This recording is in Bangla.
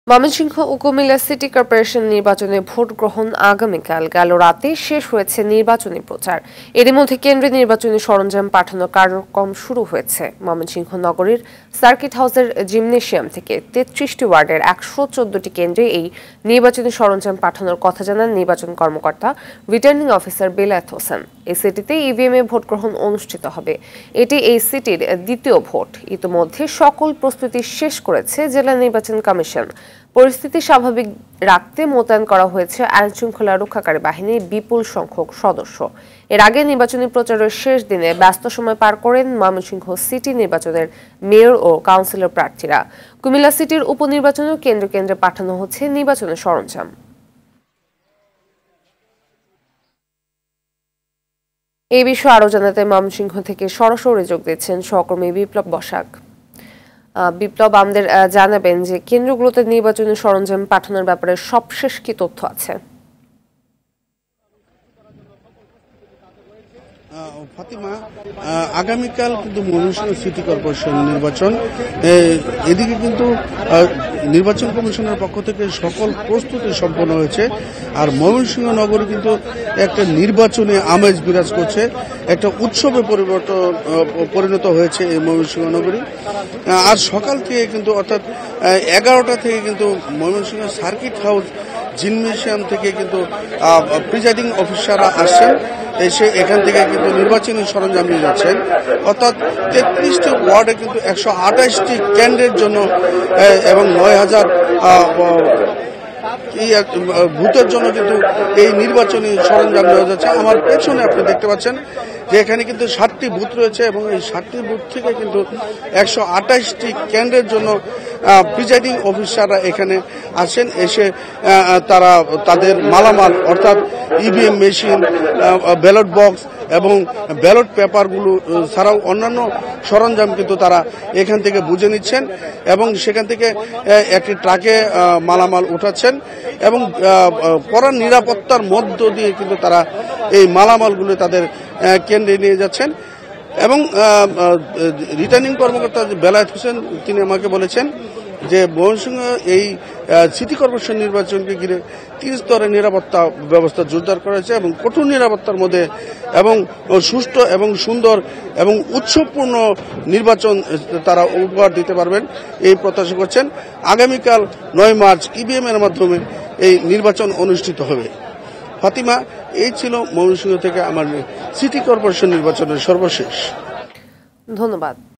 ময়মনসিংহ ও কুমিল্লা সিটি কর্পোরেশন নির্বাচনে ভোট গ্রহণ আগামীকাল। গেল রাতে শেষ হয়েছে নির্বাচনী প্রচার। এরই মধ্যে কেন্দ্রে নির্বাচনী সরঞ্জাম পাঠানোর কার্যক্রম শুরু হয়েছে। ময়মনসিংহ নগরীর সার্কিট হাউসের জিমনেশিয়াম থেকে ৩৩টি ওয়ার্ডের ১১৪টি কেন্দ্রে এই নির্বাচনী সরঞ্জাম পাঠানোর কথা জানান নির্বাচন কর্মকর্তা রিটার্নিং অফিসার বেলায়েত হোসেন। এই সিটিতে ইভিএম এ ভোট গ্রহণ অনুষ্ঠিত হবে। এটি এই সিটির দ্বিতীয় ভোট। ইতিমধ্যে সকল প্রস্তুতি শেষ করেছে জেলা নির্বাচন কমিশন। পরিস্থিতি স্বাভাবিক রাখতে মোতায়েন করা হয়েছে আইনশৃঙ্খলা রক্ষাকারী বাহিনীর বিপুল সংখ্যক সদস্য। এর আগে নির্বাচনী প্রচারের শেষ দিনে ব্যস্ত সময় পার করেন ময়মনসিংহ সিটি নির্বাচনের মেয়র ও কাউন্সিলর প্রার্থীরা। কুমিল্লা সিটির উপনির্বাচনেও কেন্দ্রে কেন্দ্রে পাঠানো হচ্ছে নির্বাচনের সরঞ্জাম। এই বিষয়ে আরো জানাতে ময়মনসিংহ থেকে সরাসরি যোগ দিচ্ছেন সহকর্মী বিপ্লব বসাক। বিপ্লব, আমাদের জানাবেন যে কেন্দ্রগুলোতে নির্বাচনী সরঞ্জাম পাঠানোর ব্যাপারে সবশেষ কি তথ্য আছে? ফাতিমা, আগামীকাল কিন্তু ময়মনসিংহ সিটি কর্পোরেশন নির্বাচন। এদিকে কিন্তু নির্বাচন কমিশনের পক্ষ থেকে সকল প্রস্তুতি সম্পন্ন হয়েছে। আর ময়মনসিংহ নগরী কিন্তু একটা নির্বাচনী আমেজ বিরাজ করছে, একটা উৎসবে পরিণত হয়েছে এই ময়মনসিংহ নগরী। আর সকাল থেকে কিন্তু অর্থাৎ 11টা থেকে কিন্তু ময়মনসিংহ সার্কিট হাউস জিমনেশিয়াম থেকে কিন্তু প্রিজাইডিং অফিসাররা আসছেন, এসে এখান থেকে কিন্তু নির্বাচনী সরঞ্জাম নিয়ে যাচ্ছেন। অর্থাৎ ৩৩টি ওয়ার্ডে কিন্তু ১২৮টি কেন্দ্রের জন্য এবং ৯,০০০ বুথের জন্য কিন্তু এই নির্বাচনী সরঞ্জাম নেওয়া যাচ্ছে। আমার পেছনে আপনি দেখতে পাচ্ছেন যে এখানে কিন্তু 7টি বুথ রয়েছে এবং এই 7টি বুথ থেকে কিন্তু ১২৮টি কেন্দ্রের জন্য প্রিজাইডিং অফিসাররা এখানে আসেন। এসে তারা তাদের মালামাল অর্থাৎ ইভিএম মেশিন, ব্যালট বক্স এবং ব্যালট পেপারগুলো ছাড়াও অন্যান্য সরঞ্জাম কিন্তু তারা এখান থেকে বুঝে নিচ্ছেন এবং সেখান থেকে একটি ট্রাকে মালামাল উঠাচ্ছেন এবং কড়া নিরাপত্তার মধ্য দিয়ে কিন্তু তারা এই মালামালগুলো তাদের কেন্দ্রে নিয়ে যাচ্ছেন। এবং রিটার্নিং কর্মকর্তা বেলায়েত হোসেন তিনি আমাকে বলেছেন যে ময়মনসিংহ এই সিটি কর্পোরেশন নির্বাচনকে ঘিরে 3 স্তরের নিরাপত্তা ব্যবস্থা জোরদার করা হয়েছে এবং কঠোর নিরাপত্তার মধ্যে এবং সুষ্ঠু এবং সুন্দর এবং উৎসবপূর্ণ নির্বাচন তারা উপহার দিতে পারবেন এই প্রত্যাশা করছেন। আগামীকাল 9 মার্চ ইভিএম এর মাধ্যমে এই নির্বাচন অনুষ্ঠিত হবে। ফাতিমা, এই ছিল ময়মনসিংহ থেকে আমার সিটি কর্পোরেশন নির্বাচনের সর্বশেষ। ধন্যবাদ।